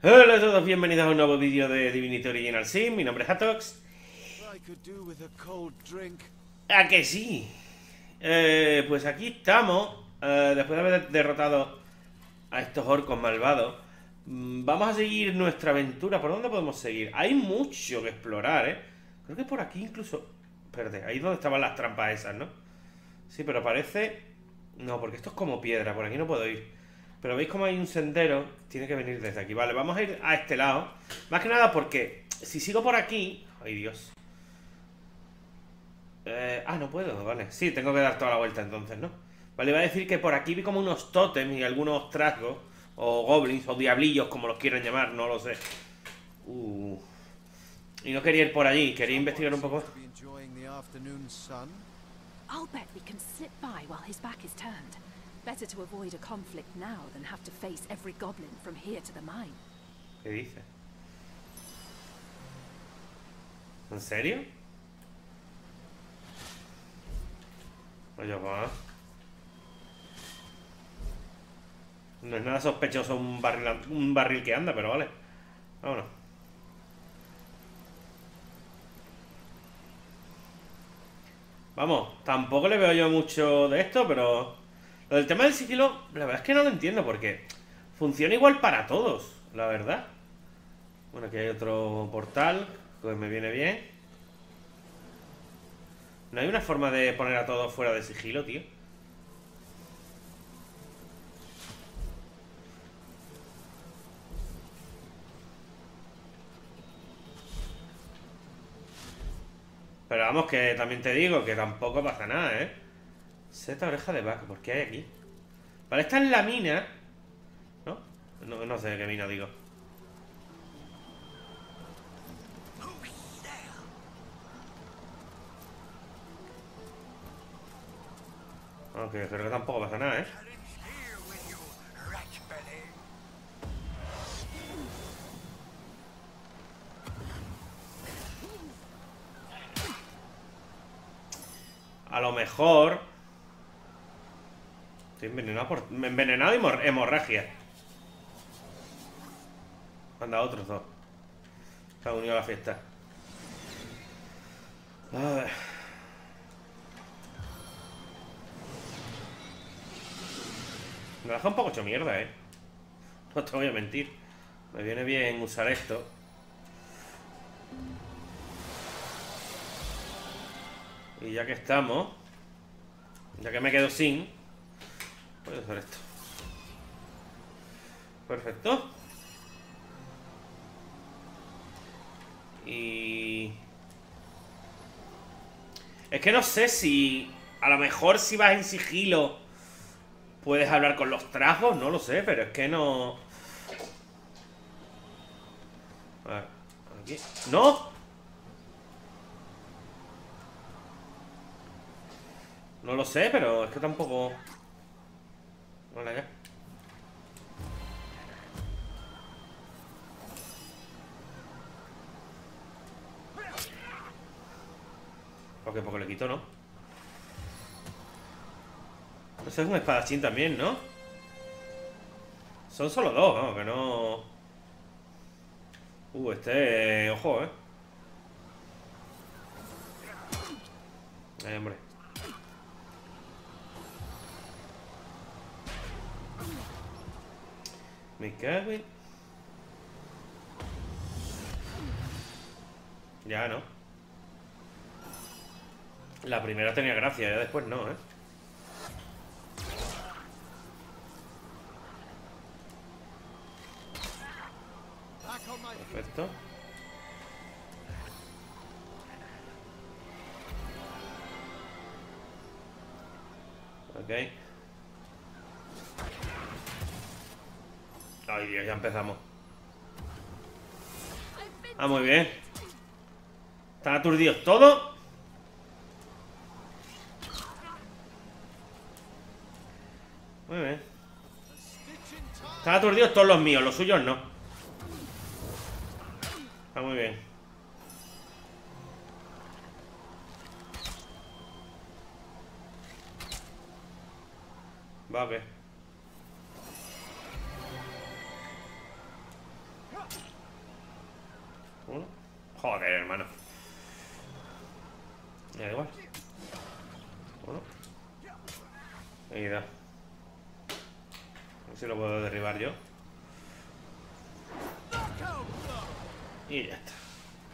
Hola a todos, bienvenidos a un nuevo vídeo de Divinity Original Sin. Mi nombre es Atox. ¿A que sí? Pues aquí estamos, después de haber derrotado a estos orcos malvados. Vamos a seguir nuestra aventura. ¿Por dónde podemos seguir? Hay mucho que explorar, ¿eh? Creo que por aquí incluso... Espérate, ahí es donde estaban las trampas esas, ¿no? Sí, pero parece... No, porque esto es como piedra, por aquí no puedo ir. Pero veis como hay un sendero. Tiene que venir desde aquí. Vale, vamos a ir a este lado. Más que nada porque si sigo por aquí... Ay, Dios. No puedo, vale. Sí, tengo que dar toda la vuelta entonces, ¿no? Vale, iba a decir que por aquí vi como unos tótems y algunos trasgos. O goblins, o diablillos, como los quieran llamar, no lo sé. Y no quería ir por allí, quería investigar un poco más. I'll bet we can slip by while his back is turned. Better to avoid a conflict now than have to face every goblin from here to the mine. ¿Qué dice? ¿En serio? Oye, va. No es nada sospechoso un barril que anda, pero vale. Vámonos. Vamos, tampoco le veo yo mucho de esto, pero... Lo del tema del sigilo, la verdad es que no lo entiendo, porque funciona igual para todos, la verdad. Bueno, aquí hay otro portal, que me viene bien. No hay una forma de poner a todos fuera de sigilo, tío. Pero vamos, que también te digo que tampoco pasa nada, ¿eh? Seta oreja de vaca, ¿por qué hay aquí? Vale, esta es la mina, ¿no? No sé qué mina digo. Aunque creo que tampoco pasa nada, ¿eh? A lo mejor... Estoy envenenado por... Envenenado y hemorragia. Anda, otros dos. Se han unido a la fiesta. A ver. Me deja un poco hecho mierda, ¿eh? No te voy a mentir. Me viene bien usar esto. Y ya que estamos... Ya que me quedo sin... Voy a hacer esto. Perfecto. Y... Es que no sé si... A lo mejor si vas en sigilo puedes hablar con los trajos, no lo sé, pero es que no... A ver, aquí... ¡No! No lo sé, pero es que tampoco... Hola, ya. Porque le quito, ¿no? Ese es un espadachín también, ¿no? Son solo dos, ¿no? Que no... este... Ojo, ¿eh? Hombre. Me cago en... Ya, ¿no? La primera tenía gracia, ya después no, ¿eh? Perfecto. Ok. Ay, Dios, ya empezamos. Ah, muy bien. ¿Están aturdidos todos? Muy bien. Están aturdidos todos los míos, los suyos no. Está muy bien. Va, ok. Joder, hermano. Me da igual. Bueno. Ahí da. A ver si lo puedo derribar yo. Y ya está.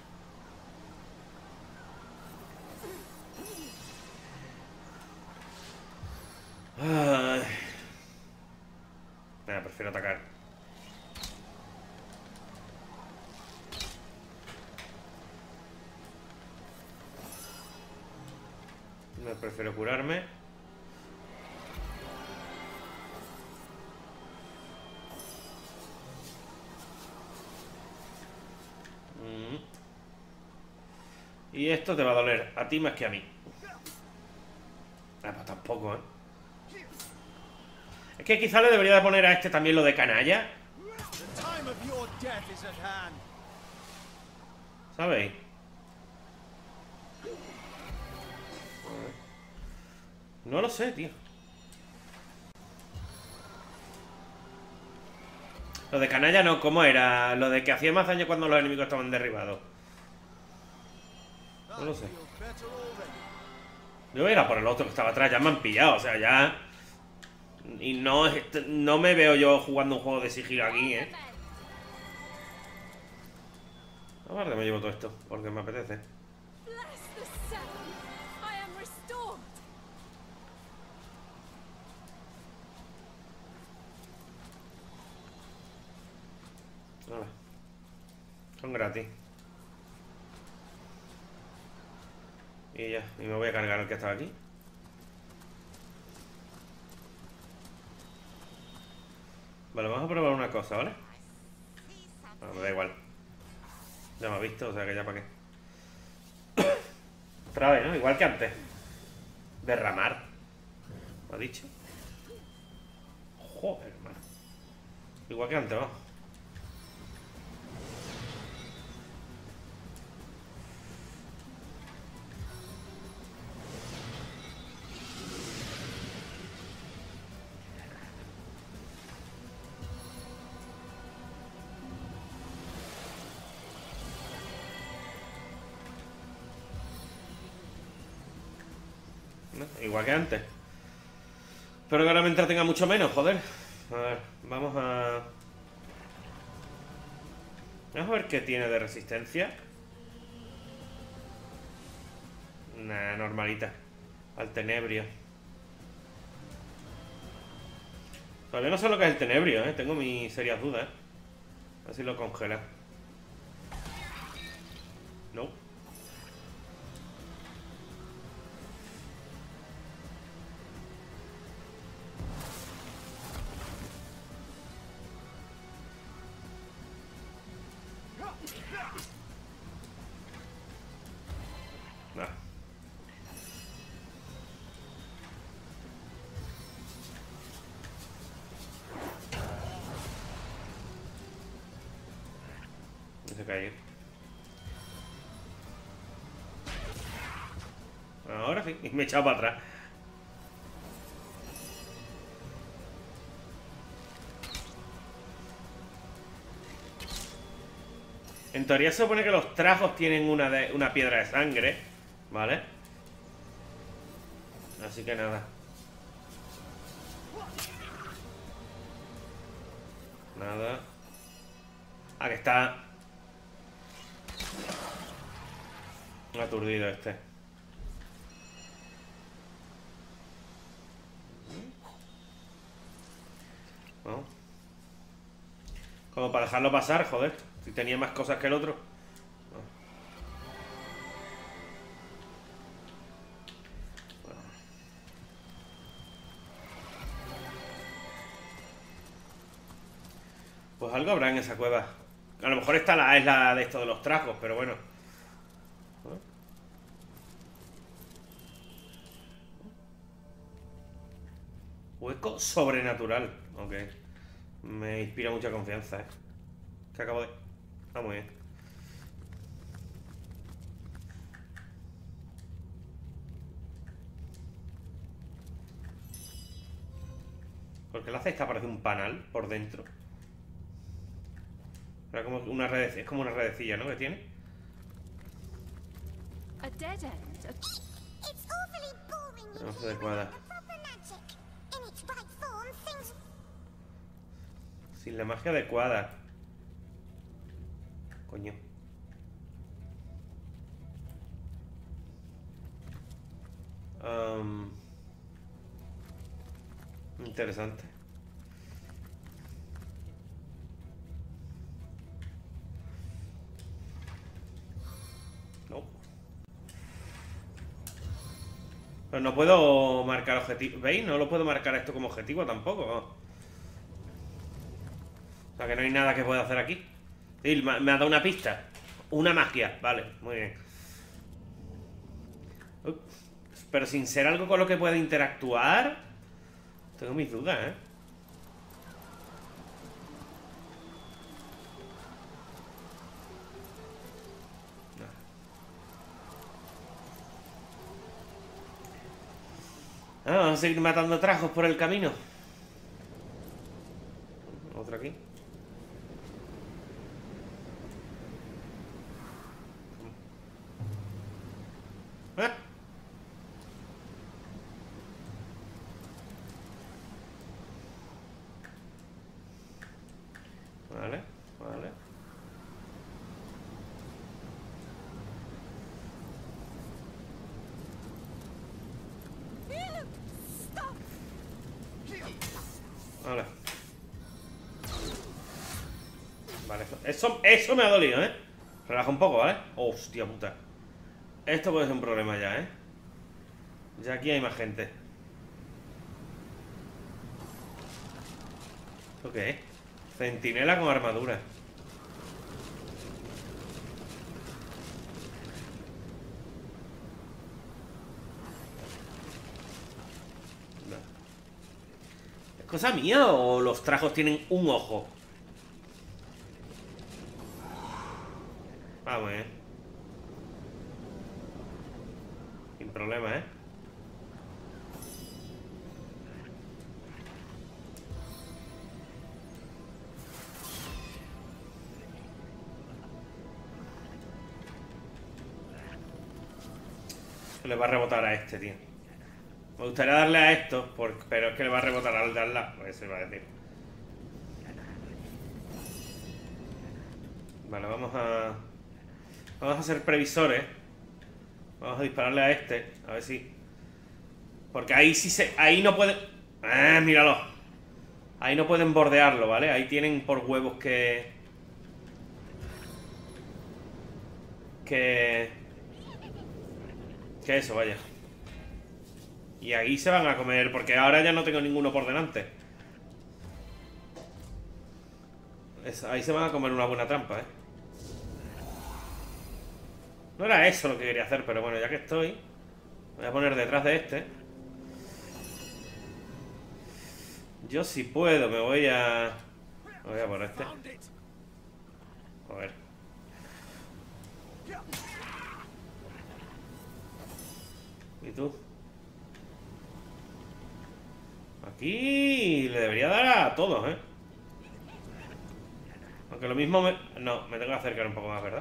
Ay. Nada, prefiero atacar. No, prefiero curarme. Y esto te va a doler a ti más que a mí. Ah, pues tampoco, ¿eh? Es que quizá le debería de poner a este también lo de canalla. ¿Sabéis? No lo sé, tío. Lo de canalla no, ¿cómo era? Lo de que hacía más daño cuando los enemigos estaban derribados. No lo sé. Yo voy a ir a por el otro que estaba atrás. Ya me han pillado, o sea, ya... Y no me veo yo jugando un juego de sigilo aquí, ¿eh? Ahora me llevo todo esto, porque me apetece. Vale. Son gratis. Y ya, y me voy a cargar el que estaba aquí. Vale, vamos a probar una cosa, ¿vale? Bueno, me da igual. Ya me ha visto, o sea que ya para qué. Otra vez, ¿no? Igual que antes. Derramar. ¿Me ha dicho? Joder, hermano. Igual que antes, vamos. ¿No? Igual que antes. Pero que ahora me entretenga mucho menos, joder. A ver, vamos a... Vamos a ver qué tiene de resistencia. Nah, normalita. Al tenebrio. Todavía no sé lo que es el tenebrio, ¿eh? Tengo mis serias dudas, ¿eh? A ver si lo congela. No. Nah. No se cae. Ahora sí, y me he echado para atrás. En teoría se supone que los trajos tienen una piedra de sangre, ¿vale? Así que nada. Nada. Ah, que está aturdido este. Vamos. Como para dejarlo pasar, joder. Si tenía más cosas que el otro. Pues algo habrá en esa cueva. A lo mejor esta es la de esto de los trajos, pero bueno. Hueco sobrenatural. Ok. Me inspira mucha confianza, Que acabo de... Ah, muy bien. Porque la cesta parece un panal por dentro. Era como una red, es como una redecilla, ¿no? Que tiene. A dead end? It's awfully boring. No se adecuada. Proper magic. In its right form, things. Sin la magia adecuada. Coño. Interesante. No. Pero no puedo marcar objetivo. ¿Veis? No lo puedo marcar esto como objetivo tampoco. O sea que no hay nada que pueda hacer aquí. Sí, me ha dado una pista. Una magia. Vale, muy bien. Pero sin ser algo con lo que pueda interactuar, tengo mis dudas, ¿eh? Vamos a seguir matando trajos por el camino. Otro aquí. ¿Eh? Vale, vale. Vale. Vale, eso me ha dolido, ¿eh? Relaja un poco, ¿vale? Hostia puta. Esto puede ser un problema ya, ¿eh? Ya aquí hay más gente. ¿Esto qué es? Centinela con armadura. No. ¿Es cosa mía o los trajos tienen un ojo? Vamos, sin problema, ¿eh? Le va a rebotar a este, tío. Me gustaría darle a esto, pero es que le va a rebotar al de al lado. Eso iba a decir. Vale, vamos a ser previsores. Vamos a dispararle a este. A ver si. Porque ahí sí ahí no pueden. ¡Ah, míralo! Ahí no pueden bordearlo, ¿vale? Ahí tienen por huevos que eso, vaya. Y ahí se van a comer, porque ahora ya no tengo ninguno por delante. Ahí se van a comer una buena trampa, ¿eh? No era eso lo que quería hacer, pero bueno, ya que estoy, me voy a poner detrás de este. Yo si puedo me voy a por este. A ver. ¿Y tú? Aquí le debería dar a todos, ¿eh? Aunque lo mismo no, me tengo que acercar un poco más, ¿verdad?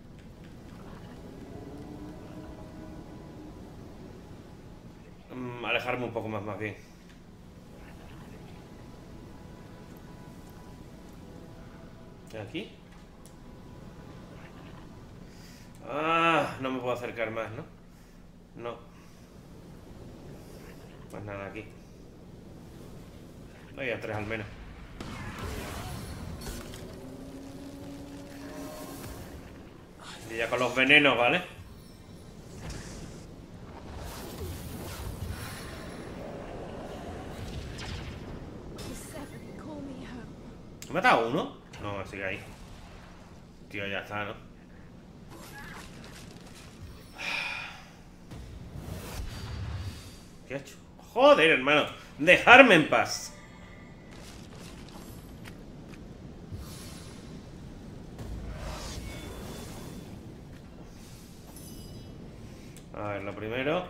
Alejarme un poco más bien. ¿Aquí? Ah, no me puedo acercar más, ¿no? No. Pues nada, aquí. Hay a 3 al menos. Y ya con los venenos, ¿vale? ¿He matado a uno? No, sigue ahí. Tío, ya está, ¿no? ¿Qué he hecho? Joder, hermano. Dejarme en paz. A ver, lo primero.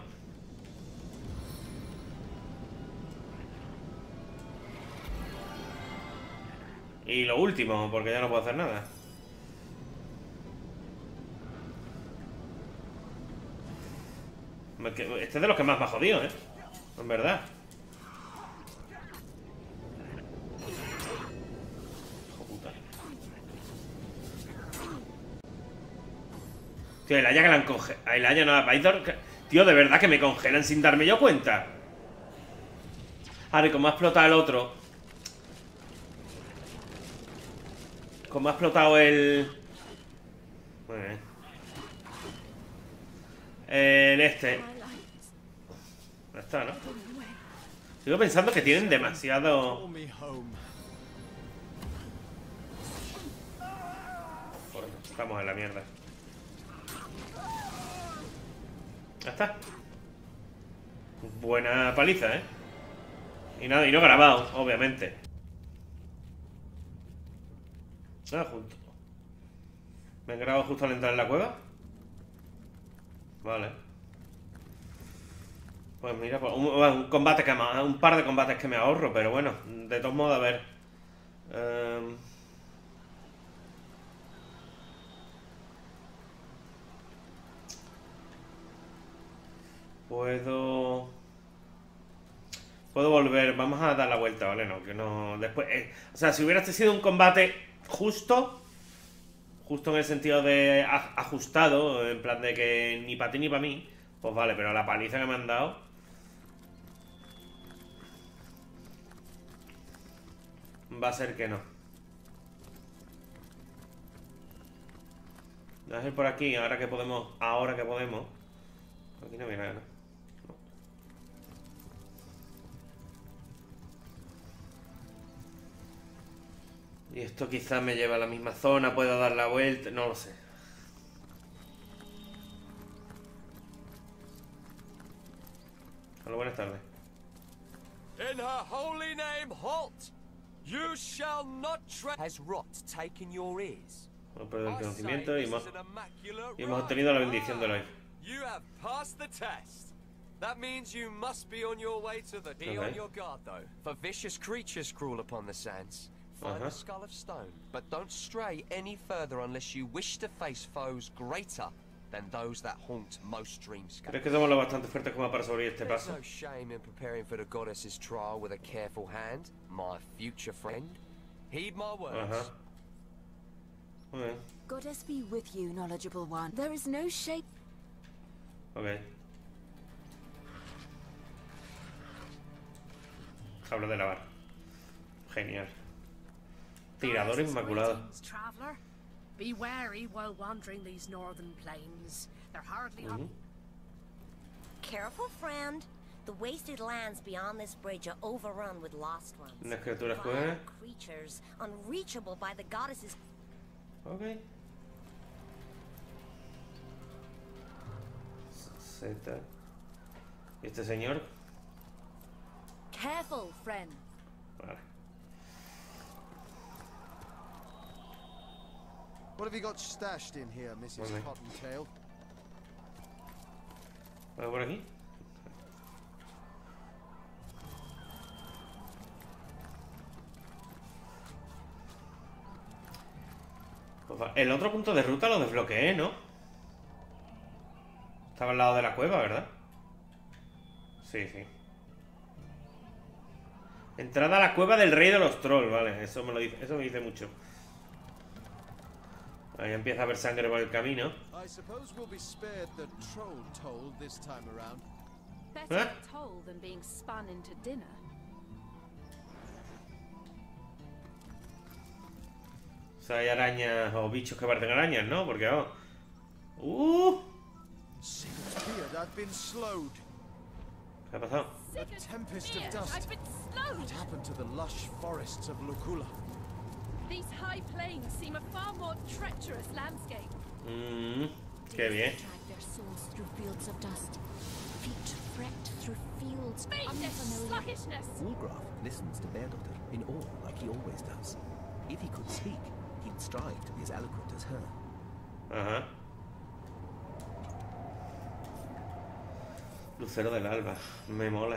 Y lo último, porque ya no puedo hacer nada. Este es de los que más me ha jodido, en verdad. Hijo puta. Tío, el Aya que la han congelado. El Aya no, Vaidor. Tío, de verdad que me congelan sin darme yo cuenta. Ahora, y como ha explotado el otro. Como ha explotado el... Muy bien. El este. Ya está, ¿no? Sigo pensando que tienen demasiado... Joder, estamos en la mierda. Ya está. Buena paliza, ¿eh? Y nada, y no grabado, obviamente. Ah, junto. ¿Me he grabado justo al entrar en la cueva? Vale. Pues mira, pues un combate que un par de combates que me ahorro, pero bueno, de todos modos, a ver. Puedo volver, vamos a dar la vuelta, ¿vale? No, que no, después, o sea, si hubiera sido un combate justo en el sentido de ajustado, en plan de que ni para ti ni para mí, pues vale, pero la paliza que me han dado... Va a ser que no. Vamos a ir por aquí, ahora que podemos. Aquí no viene nada, ¿no? Y esto quizás me lleva a la misma zona, puedo dar la vuelta, no lo sé. Hola, buenas tardes. In her holy name, halt! You shall not Has rot taken your ears? Hemos perdido el conocimiento y hemos obtenido la bendición de Eloy. You have passed the test. That means you must be on your way to the... Be on your guard, though. For vicious creatures crawl upon the sands. Find a skull of stone, but don't stray any further unless you wish to face foes greater than those that haunt most dreamscapes. ¿Crees que somos lo bastante fuertes como para sobrevivir este There's paso? no shame in preparing for the goddess's trial with a careful hand, my future friend. Heed my words. Muy bien. Goddess be with you, knowledgeable one. There is no shame. Ok. Hablo de lavar. Genial. Tirador inmaculado. Traveler, be wary while wandering these northern plains. They're hardly Careful, friend. The wasted lands beyond this bridge are overrun with lost ones. Unas criaturas Vile cuerdas. creatures, unreachable by the goddesses. Ok. Z. ¿Y este señor? Careful, friend. Vale. What have you got stashed in here, Mrs. Vale. Cottontail? ¿Algo por aquí? Pues va. El otro punto de ruta lo desbloqueé, ¿no? Estaba al lado de la cueva, ¿verdad? Sí, sí. Entrada a la cueva del rey de los trolls, vale. Eso me dice mucho. Ahí empieza a haber sangre por el camino. I suppose we'll be spared the troll toll this time around. Better told than being spun into dinner. O sea, hay arañas o bichos que parecen arañas, ¿no? Porque vamos. Sigurd's beard, I've been slowed. ¿Qué ha pasado? A tempest of dust. I've been slowed. What happened to the lush forests of Lukula? These high plains seem a far more treacherous landscape. Qué bien. Drag their souls through fields of dust. Feet frecked through fields Beat this unfamiliar. sluggishness. Wolgraf listens to Berdotter in awe like he always does. If he could speak, he'd strive to be as eloquent as her. Ajá. Lucero del alba. Me mola.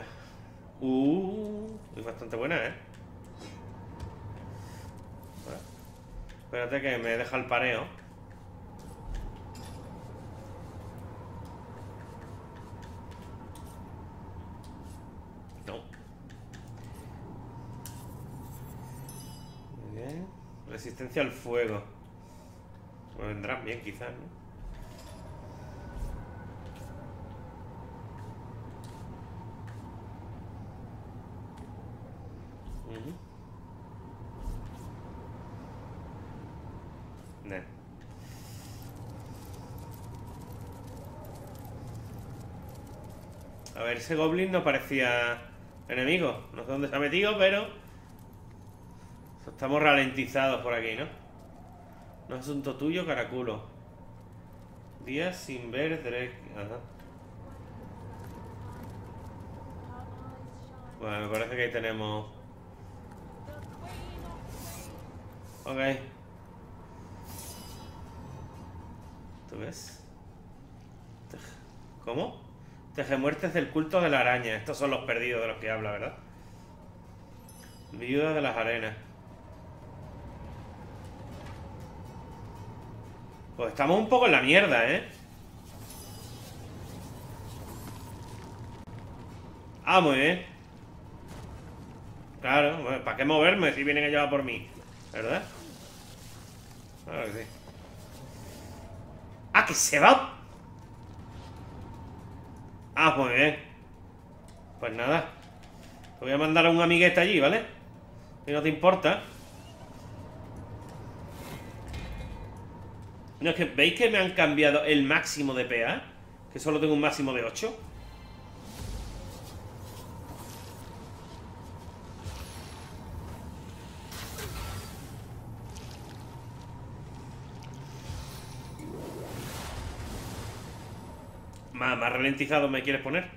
Es bastante buena, ¿eh? Vale. Espérate que me deja el pareo. Resistencia al fuego. Me vendrán bien, quizás, ¿no? Nah. A ver, ese goblin no parecía enemigo. No sé dónde se ha metido, pero estamos ralentizados por aquí, ¿no? No es asunto tuyo, caraculo. Días sin ver, Drake. Ajá. Bueno, me parece que ahí tenemos... Ok. ¿Tú ves? ¿Cómo? Tejemuertes del culto de la araña. Estos son los perdidos de los que habla, ¿verdad? Viuda de las arenas. Pues estamos un poco en la mierda, ¿eh? Ah, muy bien. Claro, bueno, ¿para qué moverme si vienen ellos a por mí? ¿Verdad? Claro que sí. ¡Ah, que se va! Ah, muy bien. Pues nada. Te voy a mandar a un amiguete allí, ¿vale? Si no te importa. No, es que ¿veis que me han cambiado el máximo de PA? Que solo tengo un máximo de 8. Más ralentizado me quieres poner.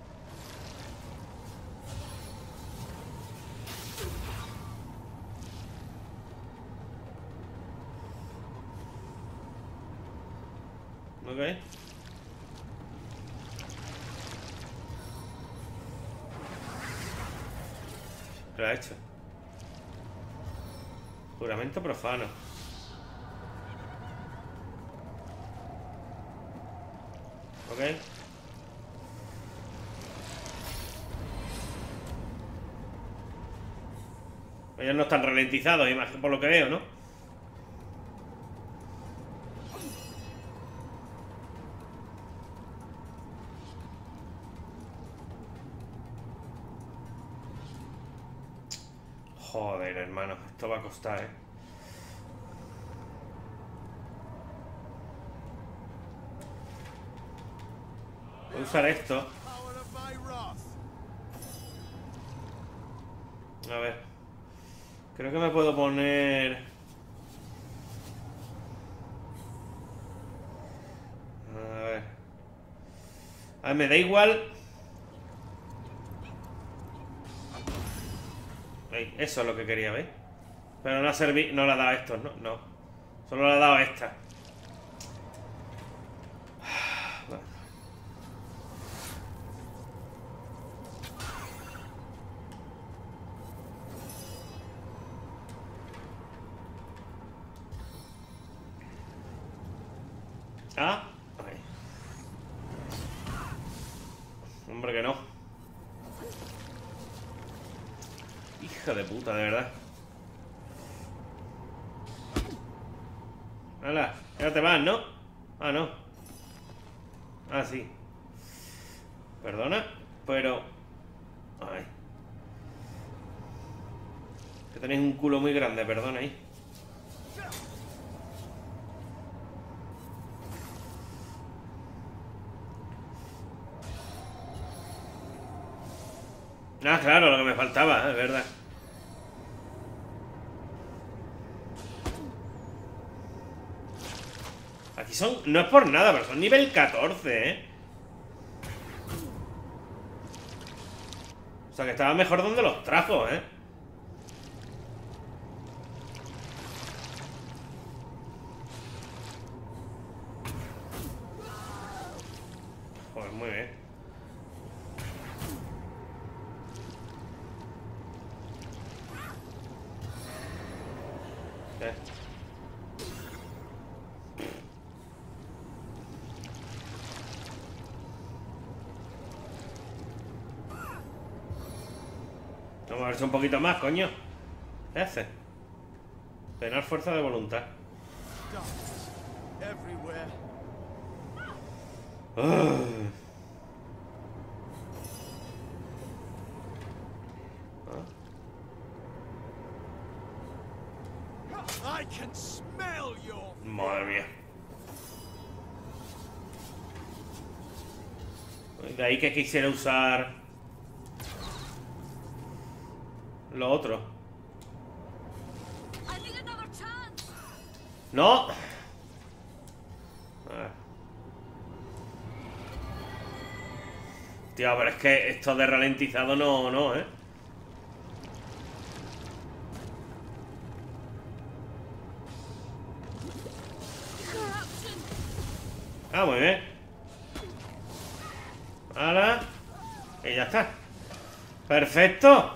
Ok. ¿Qué lo ha hecho? Juramento profano. Ok. Ellos no están ralentizados, por lo que veo, ¿no? Joder, hermano, esto va a costar, ¿eh? Voy a usar esto. A ver. Creo que me puedo poner... A ver. A ver, me da igual. Ey, eso es lo que quería, ¿veis? Pero no ha servido, no le ha dado a estos, ¿no? No. Solo le ha dado a esta. Vale. Ah, okay. Hombre, que no. Hija de puta, de verdad. Hala, ya te vas, ¿no? Ah, no. Ah, sí. Perdona, pero... Ay. Que tenéis un culo muy grande, perdona ahí. Ah, claro, lo que me faltaba, es verdad. Aquí son... No es por nada, pero son nivel 14, ¿eh? O sea, que estaba mejor donde los trajo, ¿eh? Joder, muy bien. ¿Qué? Vamos a ver si un poquito más, coño. ¿Qué hace? Tener fuerza de voluntad. Dust everywhere. I can smell your... Madre mía. De ahí que quisiera usar lo otro. ¡No! Tío, pero es que esto de ralentizado no, ¿eh? Ah, muy bien. Ahora. Y ya está. ¡Perfecto!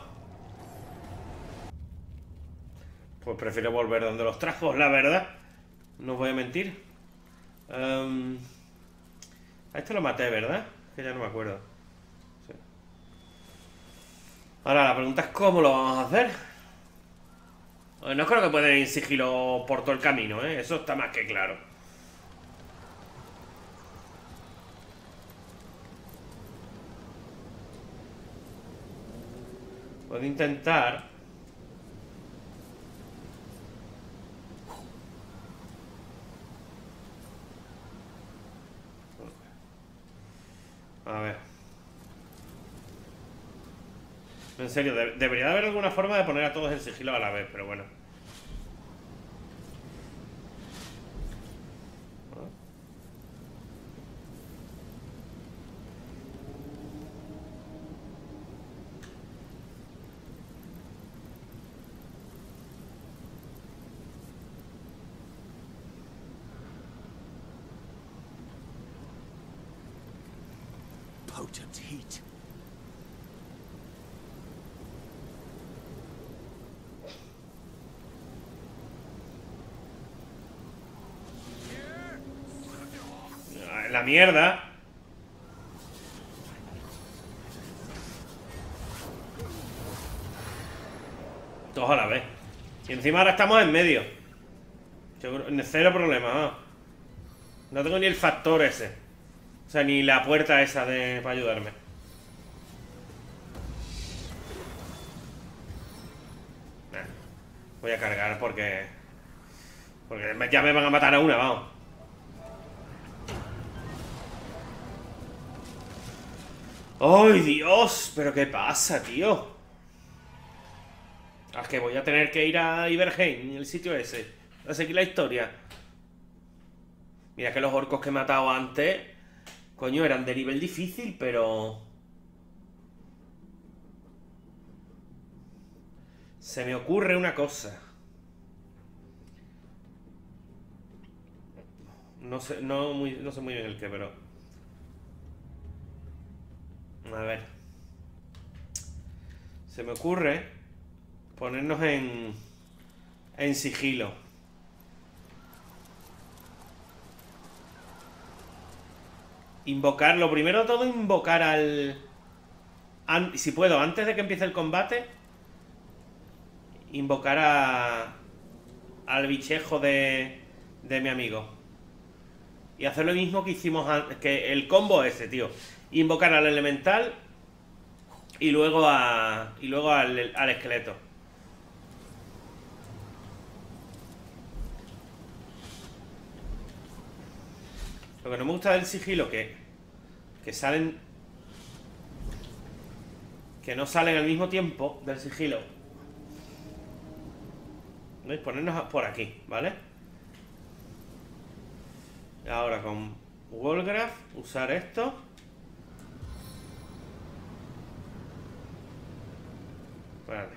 Pues prefiero volver donde los trajo, la verdad. No os voy a mentir. A este lo maté, ¿verdad? Que ya no me acuerdo. Sí. Ahora la pregunta es cómo lo vamos a hacer. No creo que puedan ir en sigilo por todo el camino, ¿eh? Eso está más que claro. Puedo intentar. A ver. En serio, debería de haber alguna forma de poner a todos en sigilo a la vez, pero bueno. Potent heat. La mierda. Todos a la vez. Y encima ahora estamos en medio. Cero problema, ¿no? No tengo ni el factor ese. O sea, ni la puerta esa para ayudarme. Nah, voy a cargar porque ya me van a matar a una, vamos. ¡Ay, Dios! ¿Pero qué pasa, tío? Es que voy a tener que ir a Iberheim, el sitio ese, a seguir la historia. Mira que los orcos que he matado antes, coño, eran de nivel difícil, pero... Se me ocurre una cosa. No sé muy bien el qué, pero... A ver. Se me ocurre ponernos en sigilo. Invocar, lo primero de todo, invocar si puedo, antes de que empiece el combate, invocar al bichejo de mi amigo. Y hacer lo mismo que hicimos antes, que el combo ese, tío. Invocar al elemental y luego al esqueleto. Lo que no me gusta del sigilo que salen, que no salen al mismo tiempo del sigilo. ¿Veis? Ponernos por aquí, ¿vale? Y ahora con Wallgraph usar esto. Espérate.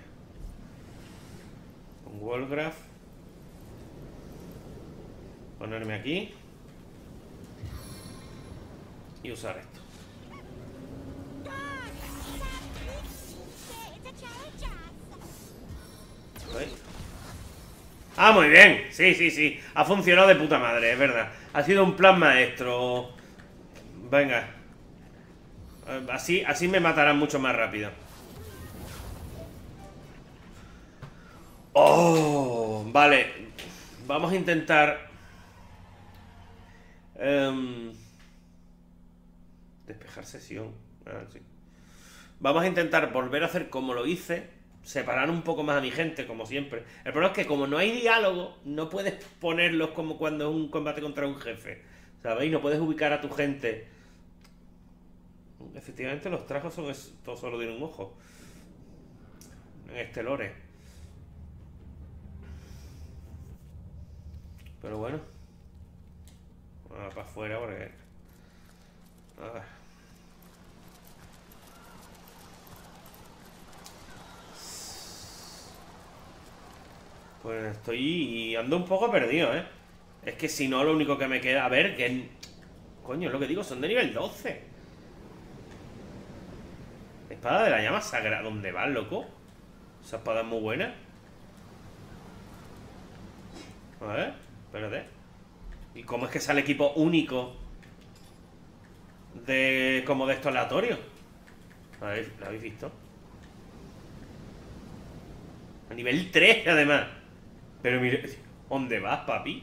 Con Wallgraph ponerme aquí y usar esto. ¿Veis? Ah, muy bien. Sí. Ha funcionado de puta madre, es verdad. Ha sido un plan maestro. Venga. Así me matarán mucho más rápido. Oh, vale. Vamos a intentar... despejar sesión. Sí. Vamos a intentar volver a hacer como lo hice. Separar un poco más a mi gente, como siempre. El problema es que como no hay diálogo, no puedes ponerlos como cuando es un combate contra un jefe. ¿Sabéis? No puedes ubicar a tu gente. Efectivamente los trajos son todo solo de un ojo. En este lore. Pero bueno. Vamos para afuera porque... A ver. Pues estoy... ando un poco perdido, ¿eh? Es que si no, lo único que me queda... A ver, que... Coño, es lo que digo, son de nivel 12. Espada de la llama sagrada. ¿Dónde vas, loco? Esa espada es muy buena. A ver, espérate. ¿Y cómo es que sale equipo único? Como de esto aleatorio. ¿Lo habéis visto? A nivel 3, además. Pero mire, ¿dónde vas, papi?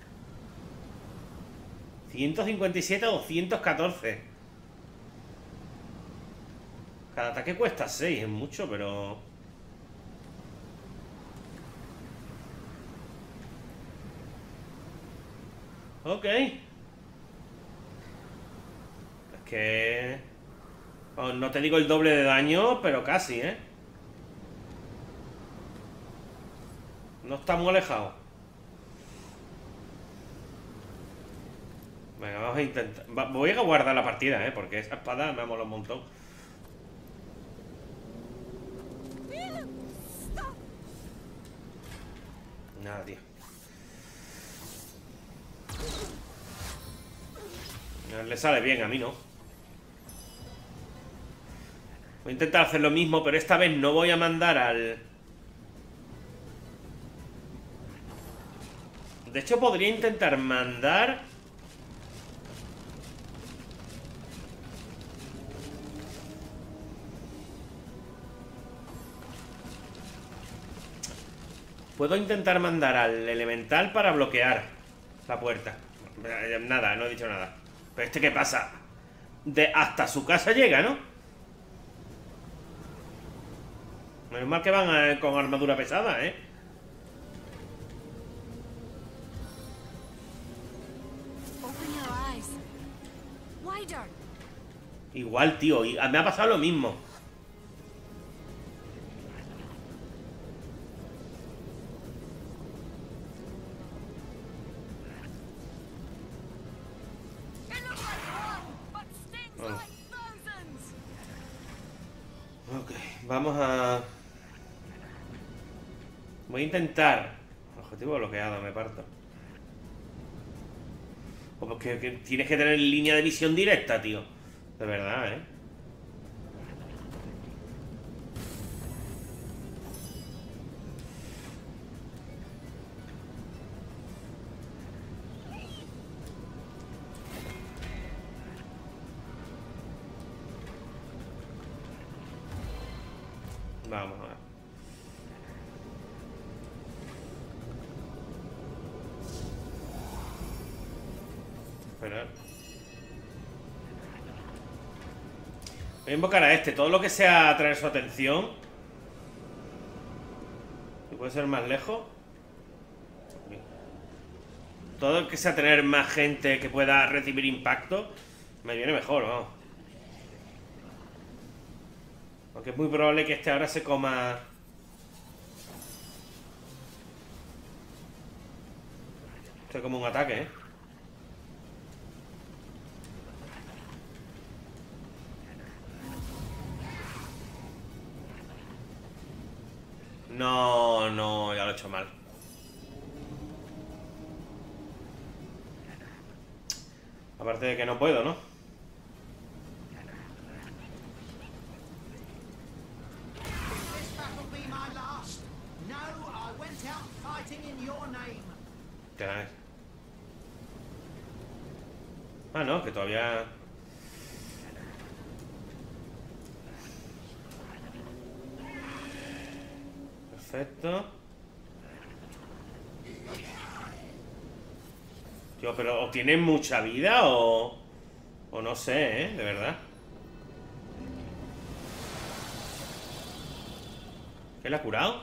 157 o 214. Cada ataque cuesta 6, es mucho, pero... Ok. Es que... oh, no te digo el doble de daño, pero casi, ¿eh? No está muy alejado. Venga, vamos a intentar... voy a guardar la partida, ¿eh? Porque esa espada me mola un montón. Nada, tío. Le sale bien, a mí no. Voy a intentar hacer lo mismo, pero esta vez no voy a mandar al... De hecho, podría intentar mandar... Puedo intentar mandar al elemental para bloquear la puerta. Nada, no he dicho nada. Pero este, ¿qué pasa? Hasta su casa llega, ¿no? Menos mal que van con armadura pesada, ¿eh? Igual, tío, me ha pasado lo mismo. Ok, vamos a... voy a intentar... Objetivo bloqueado, me parto. O porque tienes que tener línea de visión directa, tío. De verdad, ¿eh? Vamos a ver. Esperar. Voy a invocar a este. Todo lo que sea atraer su atención. Y puede ser más lejos. Todo lo que sea tener más gente que pueda recibir impacto me viene mejor, vamos. Aunque es muy probable que este ahora se coma... Esto como un ataque, ¿eh? No, no, ya lo he hecho mal. Aparte de que no puedo, ¿no? Ah, no, que todavía... Perfecto. Tío, pero o tienen mucha vida o no sé, de verdad. ¿Qué le ha curado?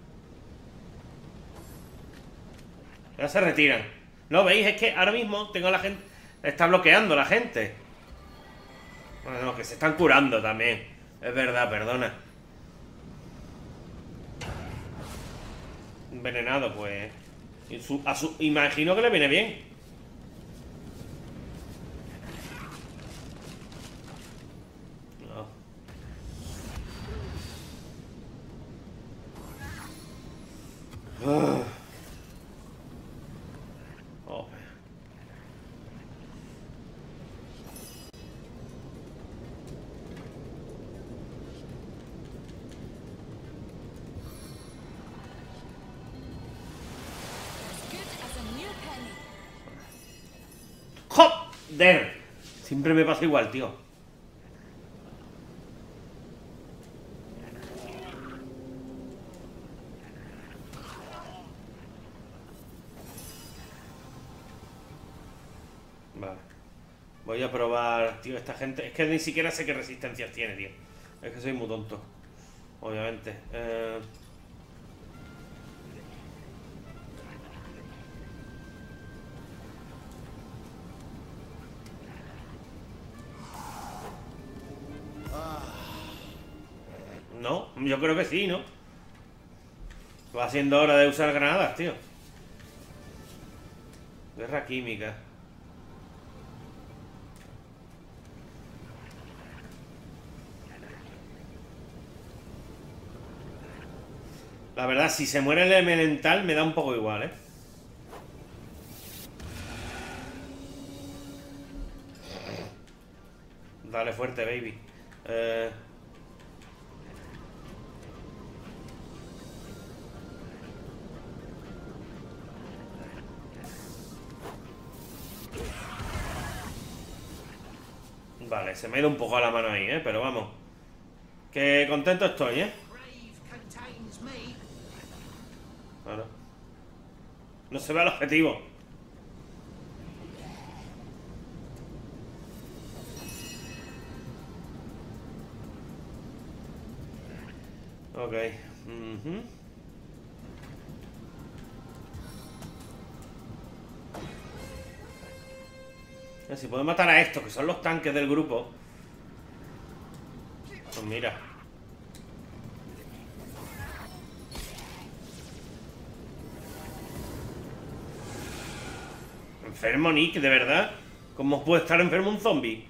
Ya se retiran. ¿No veis? Es que ahora mismo tengo a la gente... Está bloqueando la gente. Bueno, no, que se están curando también. Es verdad, perdona. Envenenado, pues. Imagino que le viene bien. No. Oh. ¡Joder! Siempre me pasa igual, tío. Vale. Voy a probar, tío, esta gente... Es que ni siquiera sé qué resistencias tiene, tío. Es que soy muy tonto. Obviamente. No, yo creo que sí, ¿no? Va siendo hora de usar granadas, tío. Guerra química. La verdad, si se muere el elemental me da un poco igual, ¿eh? Dale fuerte, baby. Vale, se me ha ido un poco a la mano ahí, pero vamos. Que contento estoy, Claro. No se ve el objetivo. Ok. Si puedo matar a estos, que son los tanques del grupo. Pues mira. Enfermo, Nick, de verdad. ¿Cómo puede estar enfermo un zombie?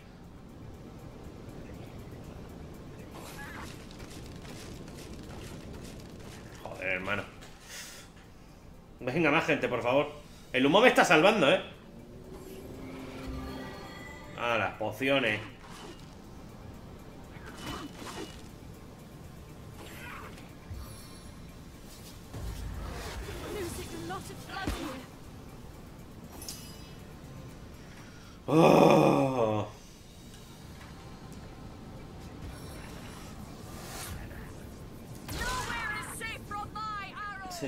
Joder, hermano. Venga, más gente, por favor. El humo me está salvando, Ah, las pociones. Oh. Sí.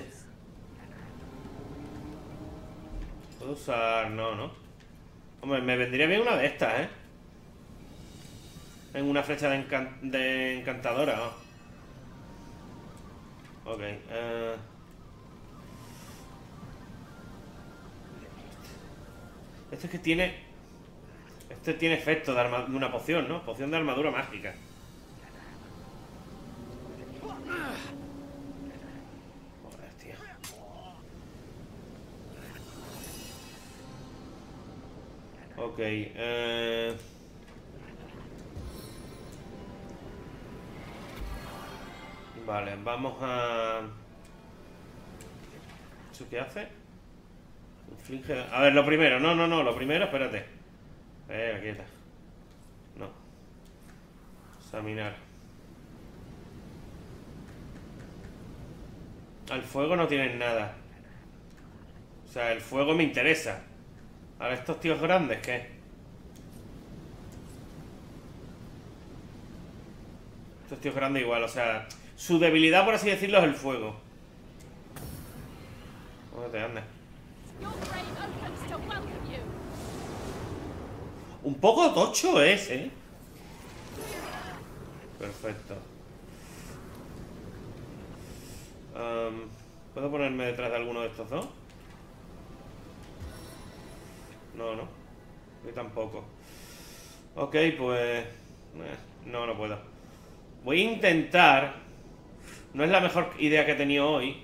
Puedo usar... No. Hombre, me vendría bien una de estas, En una flecha de encantadora, Ok, Este es que tiene... Este tiene efecto de una poción, ¿no? Poción de armadura mágica. Joder, tío. Ok, Vale, vamos a... ¿Eso qué hace? Inflige... A ver, lo primero, no, lo primero, espérate. Quieta. No. Examinar. Al fuego no tienen nada. O sea, el fuego me interesa. Ahora estos tíos grandes, ¿qué? Estos tíos grandes igual, o sea... Su debilidad, por así decirlo, es el fuego. ¿Dónde te andas? Your grave opens to welcome you. Un poco tocho es, ¿eh? Perfecto. ¿Puedo ponerme detrás de alguno de estos dos? No, no. Yo tampoco. Ok, pues... no, no puedo. Voy a intentar... No es la mejor idea que he tenido hoy.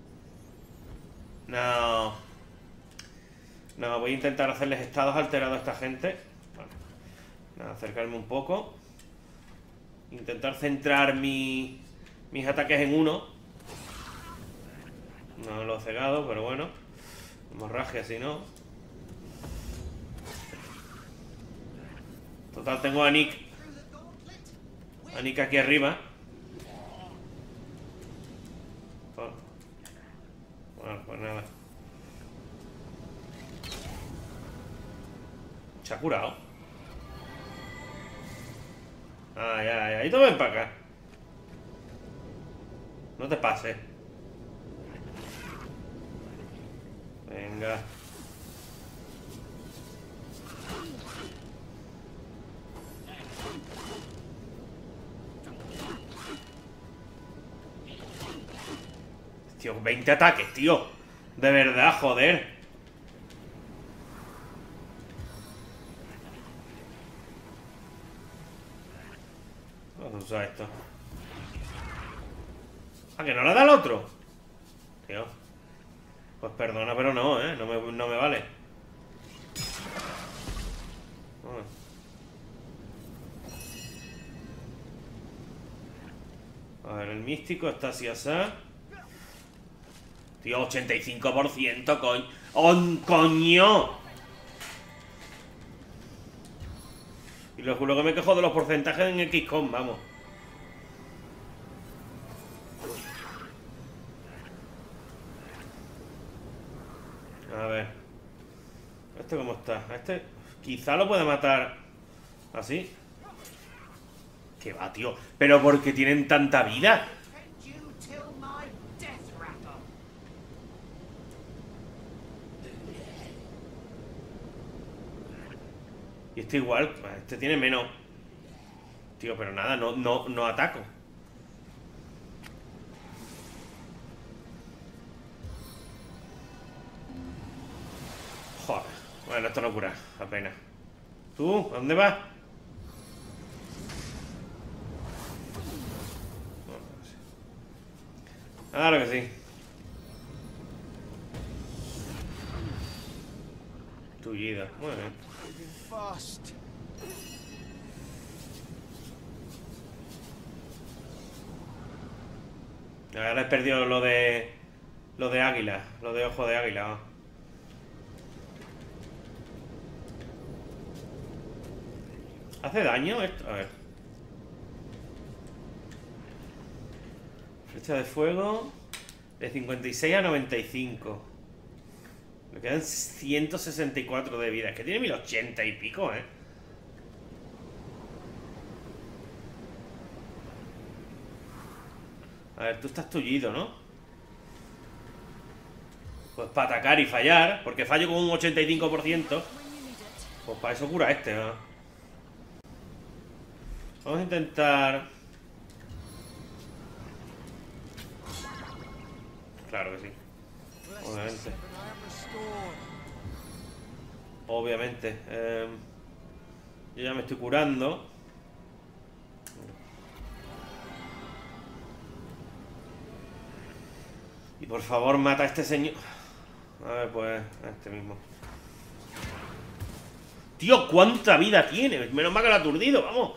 No. No, voy a intentar hacerles estados alterados a esta gente. Vale. Nada, acercarme un poco. Intentar centrar mis ataques en uno. No lo he cegado, pero bueno. Hemorragia si no. Total, tengo a Nick. A Nick aquí arriba. Bueno, pues nada. Se ha curado. Ay, ay, ay. Tú ven para acá. No te pases. Venga. Tío, 20 ataques, tío. De verdad, joder. Vamos a usar esto. ¿A que no le da al otro? Tío. Pues perdona, pero no, ¿eh? No me vale. A ver, el místico está así, así. Tío, 85%, coño. ¡Coño! Y luego me quejo de los porcentajes en XCOM, vamos. A ver. ¿Este cómo está? Este quizá lo pueda matar así. ¿Qué va, tío? Pero porque tienen tanta vida. Y este igual, este tiene menos. Tío, pero nada, no ataco. Joder, bueno, esto no cura, apenas. ¿Tú? ¿A dónde vas? Claro que sí. Tullida, muy bien. Ahora he perdido lo de águila, lo de ojo de águila. ¿Hace daño esto? A ver. Flecha de fuego de 56 a 95. Me quedan 164 de vida. Es que tiene 1080 y pico, ¿eh? A ver, tú estás tullido, ¿no? Pues para atacar y fallar, porque fallo con un 85%. Pues para eso cura este, ¿no? Vamos a intentar... Claro que sí. Obviamente. Obviamente. Yo ya me estoy curando. Y por favor, mata a este señor. A ver, pues, a este mismo. Tío, ¿cuánta vida tiene? Menos mal que lo ha aturdido, vamos.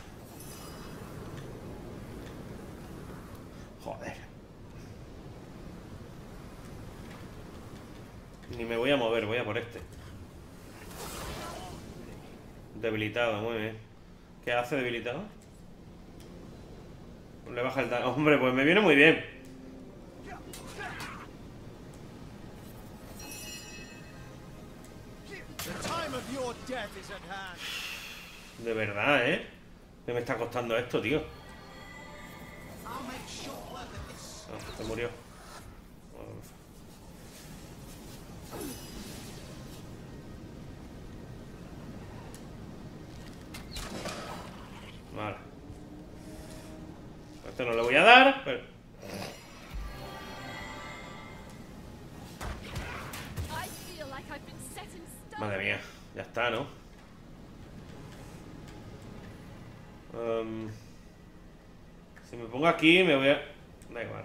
Joder. Ni me voy a mover, voy a por este. Debilitado, muy bien. ¿Qué hace debilitado? Le baja el daño. Hombre, pues me viene muy bien. De verdad, ¿eh? ¿Qué me está costando esto, tío? Se murió. like I've been set in stone. Madre mía, ya está, ¿no? Si me pongo aquí me voy a... Da igual.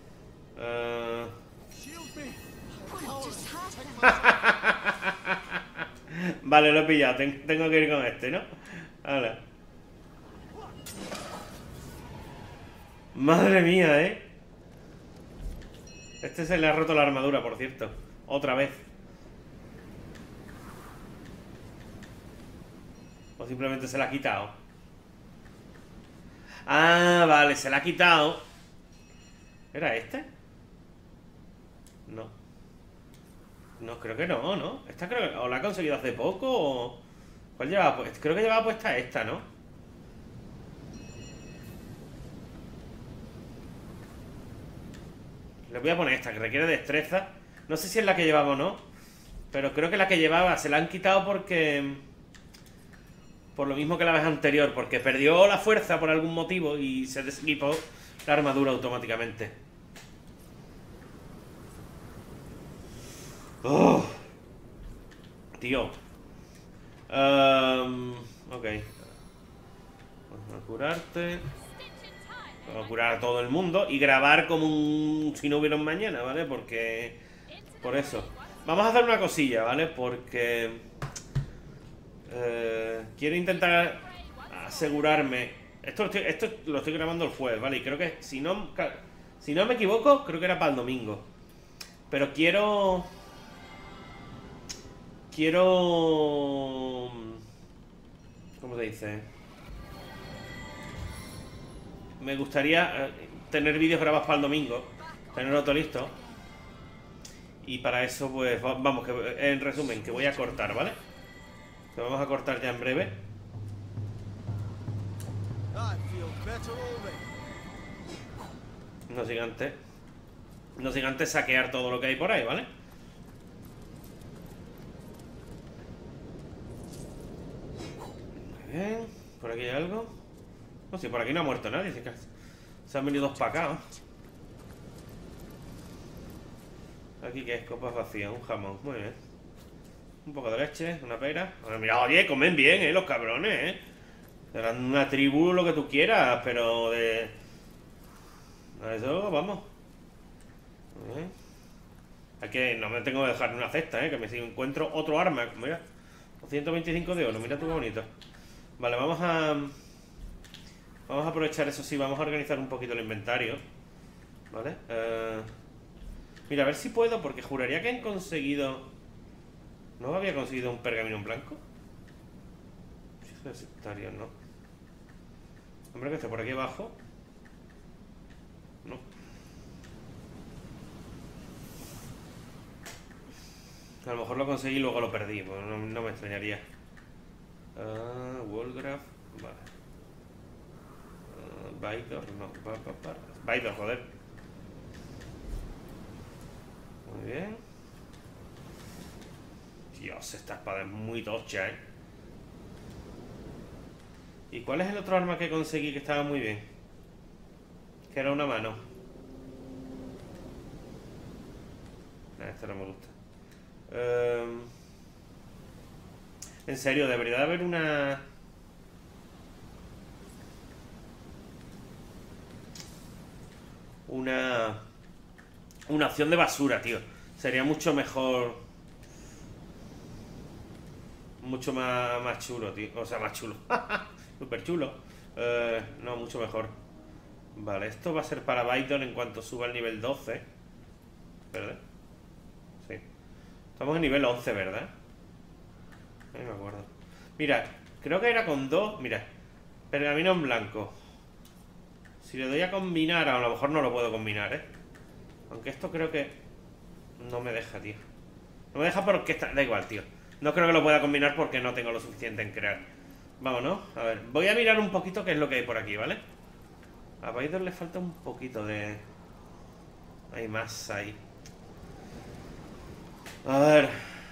Vale, lo he pillado. Tengo que ir con este, ¿no? Vale. Madre mía, ¿eh? Este se le ha roto la armadura, por cierto. Otra vez. O simplemente se la ha quitado. Ah, vale, se la ha quitado. ¿Era este? No. No, creo que no, ¿no? Esta creo que... ¿O la ha conseguido hace poco o...? ¿Cuál llevaba puesta? Creo que llevaba puesta esta, ¿no? Le voy a poner esta, que requiere destreza. No sé si es la que llevaba o no, pero creo que la que llevaba se la han quitado porque... Por lo mismo que la vez anterior, porque perdió la fuerza por algún motivo y se desequipó la armadura automáticamente. ¡Oh! Tío. Ok. Vamos a curarte. Vamos a curar a todo el mundo y grabar como un... si no hubiera un mañana, ¿vale? Porque... Por eso. Vamos a hacer una cosilla, ¿vale? Porque... quiero intentar asegurarme... Esto lo estoy grabando el jueves, ¿vale? Y creo que, si no me equivoco, creo que era para el domingo. Pero quiero... ¿Cómo se dice? Me gustaría tener vídeos grabados para el domingo. Tenerlo todo listo. Y para eso, pues, vamos, que en resumen, que voy a cortar, ¿vale? Que vamos a cortar ya en breve. No sin antes saquear todo lo que hay por ahí, ¿vale? Muy bien. ¿Por aquí hay algo? No, si por aquí no ha muerto nadie. Si se han venido dos para acá, ¿no? Aquí que es copas vacías, un jamón. Muy bien. Un poco de leche, una pera. Mira, oye, comen bien, los cabrones, Serán una tribu, lo que tú quieras, pero de... A eso, vamos. Muy bien. Aquí no me tengo que dejar una cesta, que me si encuentro otro arma. Mira, 125 de oro, mira tú qué bonito. Vale, vamos a aprovechar eso sí, vamos a organizar un poquito el inventario. Vale, mira, a ver si puedo, porque juraría que han conseguido... ¿No había conseguido un pergamino en blanco? Sectario, no. Hombre, que esté por aquí abajo. No. A lo mejor lo conseguí y luego lo perdí, pues no me extrañaría. Wallgraph, vale. Vaidor, no. Vaidor, joder. Muy bien. Dios, esta espada es muy tocha, ¿Y cuál es el otro arma que conseguí que estaba muy bien? Que era una mano. Esta no me gusta. En serio, debería de haber una... Una opción de basura, tío. Sería mucho mejor. Mucho más chulo, tío. O sea, más chulo. Súper chulo. No, mucho mejor. Vale, esto va a ser para Vaidor en cuanto suba al nivel 12. ¿Verdad? Sí. Estamos en nivel 11, ¿verdad? No me acuerdo. Mira, creo que era con 2. Mira, pergamino en blanco. Si le doy a combinar, a lo mejor no lo puedo combinar, Aunque esto creo que no me deja, tío. No me deja porque está... Da igual, tío. No creo que lo pueda combinar porque no tengo lo suficiente en crear. Vámonos. A ver, voy a mirar un poquito qué es lo que hay por aquí, ¿vale? A Vaidor le falta un poquito de... Hay más ahí. A ver.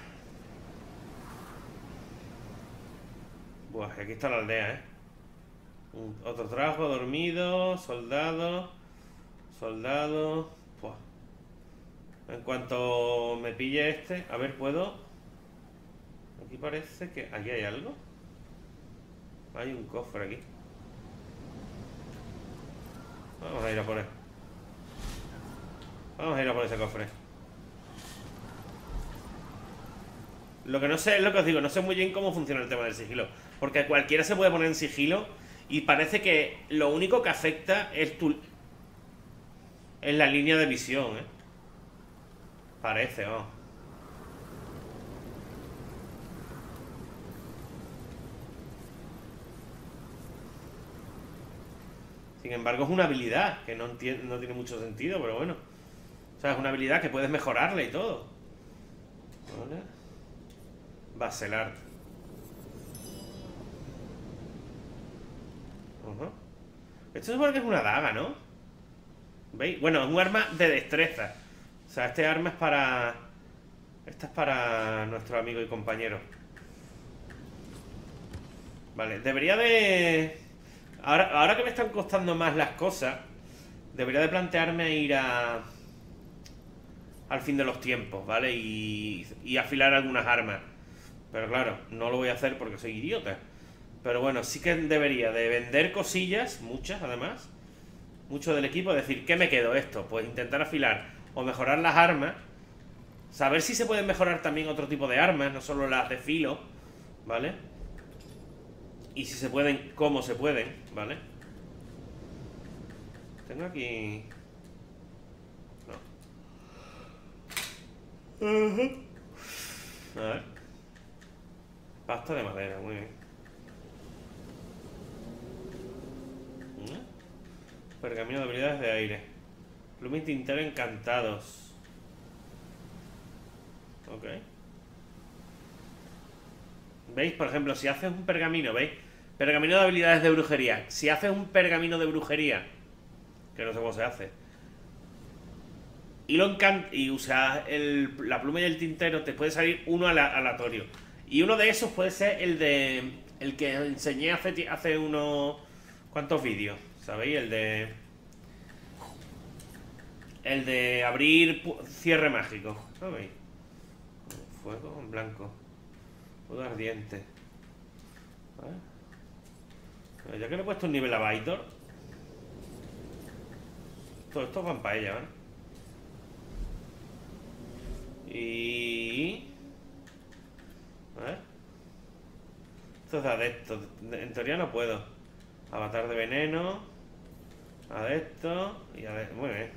Buah, aquí está la aldea, Otro trabajo, dormido, soldado. Soldado. Buah. En cuanto me pille este, a ver, ¿puedo? Aquí parece que... ¿Aquí hay algo? Hay un cofre aquí. Vamos a ir a por él. Vamos a ir a por ese cofre. Lo que no sé es lo que os digo. No sé muy bien cómo funciona el tema del sigilo. Porque cualquiera se puede poner en sigilo. Y parece que lo único que afecta es es la línea de visión, Parece, vamos. Sin embargo, es una habilidad que no tiene mucho sentido, pero bueno. O sea, es una habilidad que puedes mejorarla y todo. ¿Vale? Baselart. Esto se supone que es una daga, ¿no? ¿Veis? Bueno, es un arma de destreza. O sea, este arma es para... Esta es para nuestro amigo y compañero. Vale, debería de... Ahora que me están costando más las cosas, debería de plantearme ir al fin de los tiempos, ¿vale? Y afilar algunas armas. Pero claro, no lo voy a hacer porque soy idiota. Pero bueno, sí que debería de vender cosillas, muchas además. Mucho del equipo, decir, ¿qué me quedo esto? Pues intentar afilar o mejorar las armas. Saber si se pueden mejorar también otro tipo de armas, no solo las de filo, ¿vale? Y si se pueden, cómo se pueden, ¿vale? Tengo aquí... No. A ver. Pasta de madera, muy bien. Pergamino de habilidades de aire. Pluma y tintero encantados. Ok. ¿Veis? Por ejemplo, si haces un pergamino, ¿veis? Pergamino de habilidades de brujería. Si haces un pergamino de brujería, que no sé cómo se hace, y lo y usas la pluma y el tintero, te puede salir uno aleatorio. Y uno de esos puede ser el que enseñé hace unos cuantos vídeos. ¿Sabéis? El de abrir cierre mágico. ¿Sabéis? Fuego en blanco. Fuego ardiente. ¿Vale? Ya que le he puesto un nivel a Baitor, todo esto van para ella, ¿vale? Y... A ver. Esto es de adepto. En teoría no puedo. Avatar de veneno. Adepto. Y adepto. Muy bien.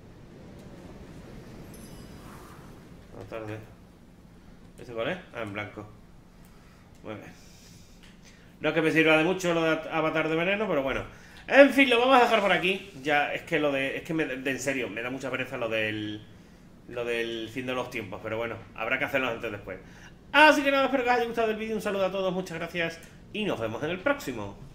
Avatar de... ¿Este cuál es? Ah, en blanco. Muy bien. No es que me sirva de mucho lo de avatar de veneno, pero bueno. En fin, lo vamos a dejar por aquí. Ya, es que en serio, me da mucha pereza lo del fin de los tiempos. Pero bueno, habrá que hacerlo antes después. Así que nada, espero que os haya gustado el vídeo. Un saludo a todos, muchas gracias. Y nos vemos en el próximo.